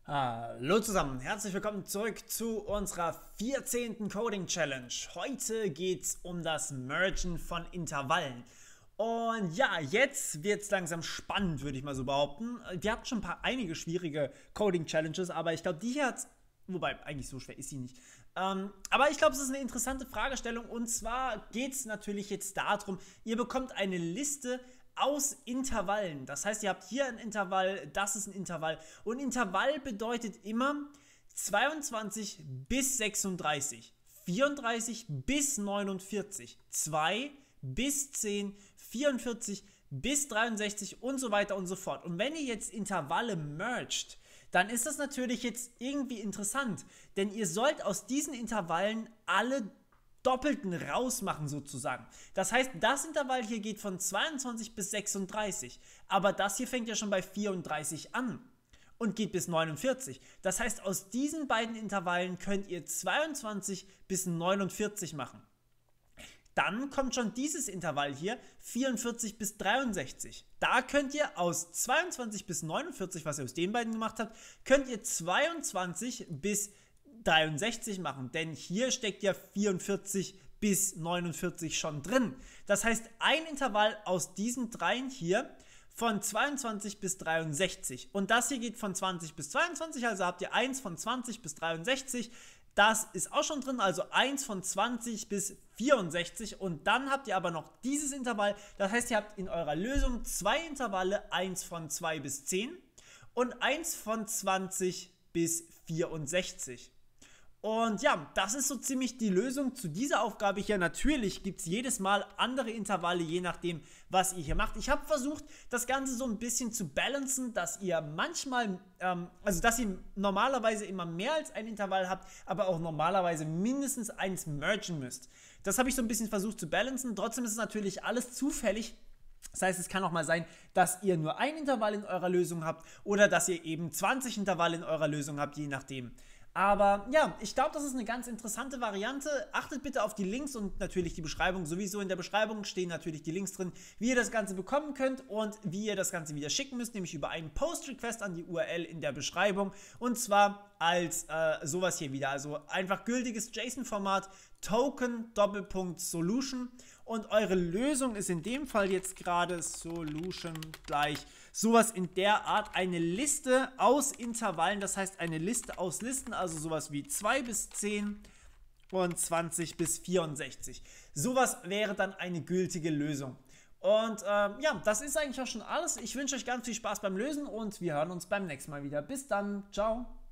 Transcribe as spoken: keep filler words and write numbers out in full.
Hallo zusammen, herzlich willkommen zurück zu unserer vierzehnten Coding Challenge. Heute geht es um das Mergen von Intervallen. Und ja, jetzt wird es langsam spannend, würde ich mal so behaupten. Wir hatten schon ein paar einige schwierige Coding Challenges, aber ich glaube, die hier hat, wobei eigentlich so schwer ist sie nicht. Ähm, aber ich glaube, es ist eine interessante Fragestellung, und zwar geht es natürlich jetzt darum, ihr bekommt eine Liste aus Intervallen. Das heißt, ihr habt hier ein Intervall, das ist ein Intervall. Und Intervall bedeutet immer zweiundzwanzig bis sechsunddreißig, vierunddreißig bis neunundvierzig, zwei bis zehn, vierundvierzig bis dreiundsechzig und so weiter und so fort. Und wenn ihr jetzt Intervalle mergt, dann ist das natürlich jetzt irgendwie interessant, denn ihr sollt aus diesen Intervallen alle Doppelten rausmachen sozusagen. Das heißt, das Intervall hier geht von zweiundzwanzig bis sechsunddreißig, aber das hier fängt ja schon bei vierunddreißig an und geht bis neunundvierzig. Das heißt, aus diesen beiden Intervallen könnt ihr zweiundzwanzig bis neunundvierzig machen. Dann kommt schon dieses Intervall hier, vierundvierzig bis dreiundsechzig. Da könnt ihr aus zweiundzwanzig bis neunundvierzig, was ihr aus den beiden gemacht habt, könnt ihr zweiundzwanzig bis dreiundsechzig machen, denn hier steckt ja vierundvierzig bis neunundvierzig schon drin. Das heißt, ein Intervall aus diesen dreien hier von zweiundzwanzig bis dreiundsechzig, und das hier geht von zwanzig bis zweiundzwanzig, also habt ihr eins von zwanzig bis dreiundsechzig, das ist auch schon drin, also eins von zwanzig bis vierundsechzig, und dann habt ihr aber noch dieses Intervall, das heißt, ihr habt in eurer Lösung zwei Intervalle, eins von zwei bis zehn und eins von zwanzig bis vierundsechzig. Und ja, das ist so ziemlich die Lösung zu dieser Aufgabe hier. Natürlich gibt es jedes Mal andere Intervalle, je nachdem, was ihr hier macht. Ich habe versucht, das Ganze so ein bisschen zu balancen, dass ihr manchmal, ähm, also dass ihr normalerweise immer mehr als ein Intervall habt, aber auch normalerweise mindestens eins mergen müsst. Das habe ich so ein bisschen versucht zu balancen. Trotzdem ist es natürlich alles zufällig. Das heißt, es kann auch mal sein, dass ihr nur ein Intervall in eurer Lösung habt oder dass ihr eben zwanzig Intervalle in eurer Lösung habt, je nachdem. Aber ja, ich glaube, das ist eine ganz interessante Variante. Achtet bitte auf die Links und natürlich die Beschreibung. Sowieso in der Beschreibung stehen natürlich die Links drin, wie ihr das Ganze bekommen könnt und wie ihr das Ganze wieder schicken müsst, nämlich über einen Post-Request an die U R L in der Beschreibung. Und zwar als äh, sowas hier wieder. Also einfach gültiges JSON-Format, Token, Doppelpunkt, Solution. Und eure Lösung ist in dem Fall jetzt gerade Solution gleich sowas in der Art, eine Liste aus Intervallen, das heißt eine Liste aus Listen, also sowas wie zwei bis zehn und zwanzig bis vierundsechzig. Sowas wäre dann eine gültige Lösung. Und ähm, ja, das ist eigentlich auch schon alles. Ich wünsche euch ganz viel Spaß beim Lösen und wir hören uns beim nächsten Mal wieder. Bis dann, ciao!